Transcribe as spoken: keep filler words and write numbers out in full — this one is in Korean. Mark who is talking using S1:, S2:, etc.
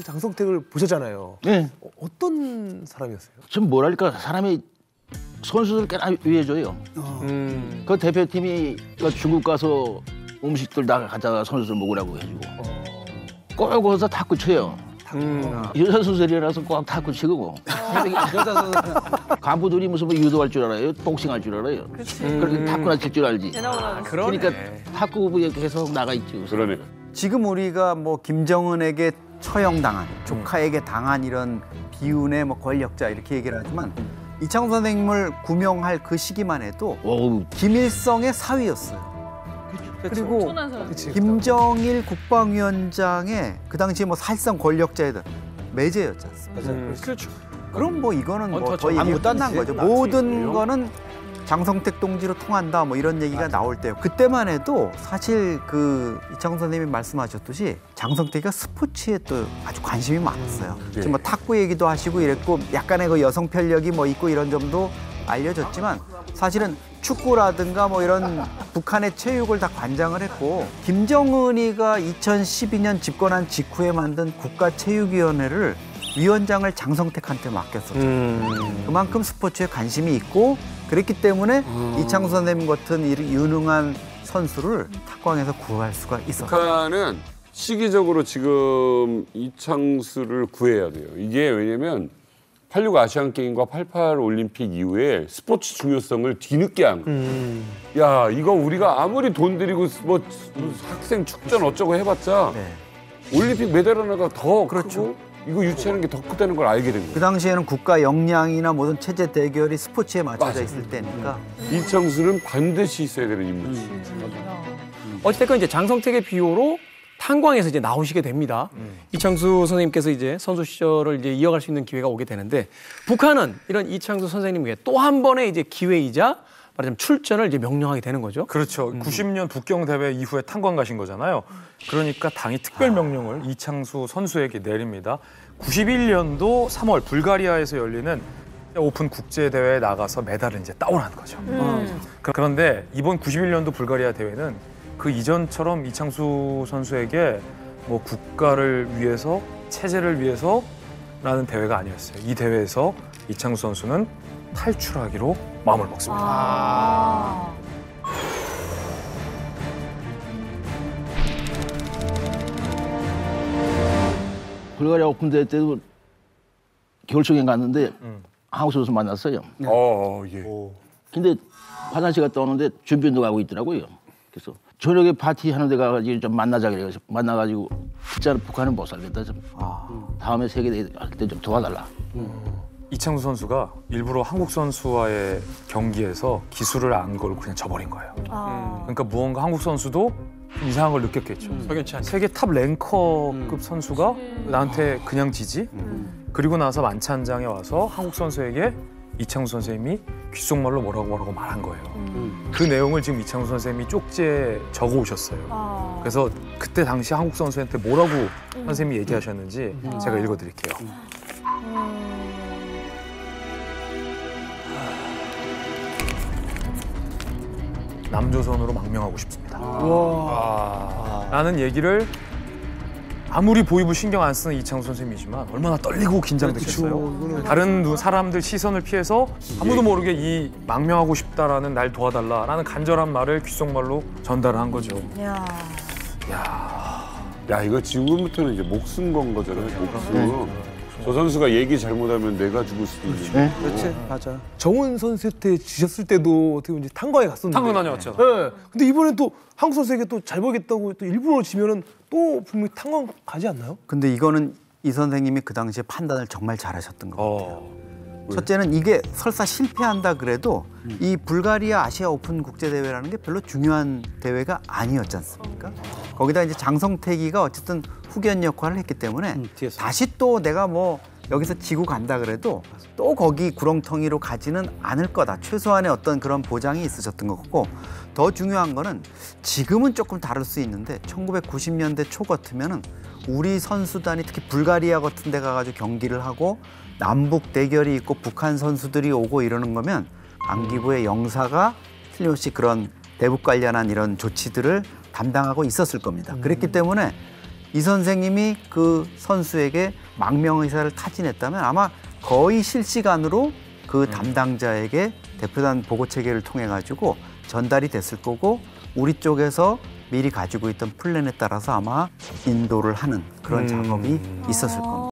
S1: 장성택을 보셨잖아요.
S2: 네.
S1: 어, 어떤 사람이었어요?
S2: 좀 뭐랄까 사람이 선수들 꽤나 위해줘요.
S1: 어. 음.
S2: 그 대표팀이 중국 가서 음식들 다 갖다가 선수들 먹으라고 해주고
S1: 어.
S2: 꼭 거기서 탁구 쳐요.
S1: 음.
S2: 여자 선수들이라서 꼭 탁구 치고
S1: 여자 선수
S2: 간부들이 무슨 뭐 유도할 줄 알아요? 복싱할 줄 알아요? 그렇게 탁구나 칠 줄 알지.
S1: 아,
S2: 그러니까 탁구부에 계속 나가 있지.
S3: 그러네.
S4: 지금 우리가 뭐 김정은에게 처형당한, 조카에게 당한 이런 비운의 뭐 권력자 이렇게 얘기를 하지만 이창수 선생님을 구명할 그 시기만 해도
S2: 오,
S4: 김일성의 사위였어요. 그리고
S1: 그치.
S4: 김정일 국방위원장의 그 당시에 뭐 사실상 권력자이던 매제였지 않습니까?
S1: 음. 그렇죠.
S4: 그럼 뭐 이거는 뭐
S1: 언터처-
S4: 거의
S1: 아무것도 안
S4: 끝난
S1: 되지.
S4: 거죠.
S1: 낫지.
S4: 모든 거는 장성택 동지로 통한다 뭐 이런 얘기가 나올 때요. 그때만 해도 사실 그 이창수 선생님이 말씀하셨듯이 장성택이가 스포츠에 또 아주 관심이 많았어요.
S3: 네.
S4: 지금 뭐 탁구 얘기도 하시고 이랬고 약간의 그 여성 편력이 뭐 있고 이런 점도 알려졌지만 사실은 축구라든가 뭐 이런 북한의 체육을 다 관장을 했고 김정은이가 이천십이 년 집권한 직후에 만든 국가체육위원회를 위원장을 장성택한테 맡겼었죠.
S1: 음.
S4: 그만큼 스포츠에 관심이 있고 그랬기 때문에
S1: 음.
S4: 이창수 선생님 같은 이 유능한 선수를 탁광에서 구할 수가 있었어요.
S3: 북한은 시기적으로 지금 이창수를 구해야 돼요. 이게 왜냐면 팔십육 아시안게임과 팔십팔 올림픽 이후에 스포츠 중요성을 뒤늦게 한 거예요.
S1: 음.
S3: 야, 이거 우리가 아무리 돈 들이고 뭐 학생 축전 어쩌고 해봤자
S4: 네.
S3: 올림픽 메달 하나가 더
S4: 그렇죠.
S3: 크고 이거 유치하는 게 더 크다는 걸 알게 된 거예요.
S4: 그 당시에는 국가 역량이나 모든 체제 대결이 스포츠에 맞춰져
S3: 맞아요.
S4: 있을 때니까
S3: 이창수는 반드시 있어야 되는 인물이지.
S1: 음. 어쨌든 이제 장성택의 비호로 탄광에서 이제 나오시게 됩니다.
S3: 음.
S1: 이창수 선생님께서 이제 선수 시절을 이제 이어갈 수 있는 기회가 오게 되는데 북한은 이런 이창수 선생님에게 또 한 번의 이제 기회이자 말하자면 출전을 이제 명령하게 되는 거죠.
S5: 그렇죠. 구십 년 북경 대회 이후에 탄광 가신 거잖아요. 그러니까 당이 특별 명령을 이창수 선수에게 내립니다. 구십일 년도 삼월 불가리아에서 열리는 오픈 국제 대회에 나가서 메달을 이제 따오라는 거죠.
S6: 음.
S5: 그런데 이번 구십일 년도 불가리아 대회는 그 이전처럼 이창수 선수에게 뭐 국가를 위해서 체제를 위해서라는 대회가 아니었어요. 이 대회에서 이창수 선수는 탈출하기로 마음을 먹습니다.
S6: 아.
S2: 불가리아 오픈 대회 때도 결승에 갔는데
S5: 음.
S2: 한국 선수 만났어요.
S3: 어, 예.
S2: 근데 화장실 갔다 오는데 준비 운동하고 있더라고요. 그래서 저녁에 파티 하는 데 가가지고 좀 만나자 그래서 만나가지고 진짜 북한은 못 살겠다 좀.
S4: 아.
S2: 다음에 세계대회 할 때 좀 도와달라.
S5: 이창수 선수가 일부러 한국 선수와의 경기에서 기술을 안 걸고 그냥 져버린 거예요.
S6: 아.
S5: 그러니까 무언가 한국 선수도 이상한 걸 느꼈겠죠.
S1: 석연치 않게.
S5: 세계 탑 랭커급 선수가 나한테 그냥 지지? 그리고 나서 만찬장에 와서 한국 선수에게 이창수 선생님이 귓속말로 뭐라고 뭐라고 말한 거예요. 그 내용을 지금 이창수 선생님이 쪽지에 적어 오셨어요.
S6: 아.
S5: 그래서 그때 당시 한국 선수한테 뭐라고 선생님이 얘기하셨는지 제가 읽어드릴게요. 남조선으로 망명하고 싶습니다.
S1: 와.
S5: 라는 얘기를 아무리 보이부 신경 안 쓰는 이창수 선생님이지만 얼마나 떨리고 긴장됐겠어요. 다른 누- 사람들 시선을 피해서 아무도 모르게 이 망명하고 싶다라는 날 도와달라라는 간절한 말을 귓속말로 전달을 한 거죠.
S6: 야.
S3: 야, 이거 지금부터는 이제 목숨 건 거잖아요. 목숨. 저 선수가 얘기 잘못하면 내가 죽을 수도 있는 거고.
S1: 그렇지, 맞아. 정훈 선수한테 지셨을 때도 어떻게 보면 이제 탄광에 갔었는데.
S5: 탄광 다녀왔죠.
S1: 네. 근데 이번엔 또 한국 선수에게 또 잘 보겠다고 또 일부러 지면은 또 분명히 탄광 가지 않나요?
S4: 근데 이거는 이 선생님이 그 당시에 판단을 정말 잘하셨던 것 같아요.
S5: 어.
S4: 첫째는 이게 설사 실패한다 그래도 이 불가리아 아시아 오픈 국제 대회라는 게 별로 중요한 대회가 아니었지 않습니까? 거기다 이제 장성택이가 어쨌든 후견 역할을 했기 때문에
S1: 뒤에서.
S4: 다시 또 내가 뭐 여기서 지고 간다 그래도 또 거기 구렁텅이로 가지는 않을 거다. 최소한의 어떤 그런 보장이 있으셨던 것 같고 더 중요한 거는 지금은 조금 다를 수 있는데 천구백구십 년대 초 같으면은 우리 선수단이 특히 불가리아 같은 데 가가지고 경기를 하고 남북 대결이 있고 북한 선수들이 오고 이러는 거면 안기부의 영사가 틀림없이 그런 대북 관련한 이런 조치들을 담당하고 있었을 겁니다. 그랬기 때문에 이 선생님이 그 선수에게 망명 의사를 타진했다면 아마 거의 실시간으로 그 담당자에게 대표단 보고 체계를 통해 가지고 전달이 됐을 거고 우리 쪽에서 미리 가지고 있던 플랜에 따라서 아마 인도를 하는 그런 작업이 있었을 겁니다.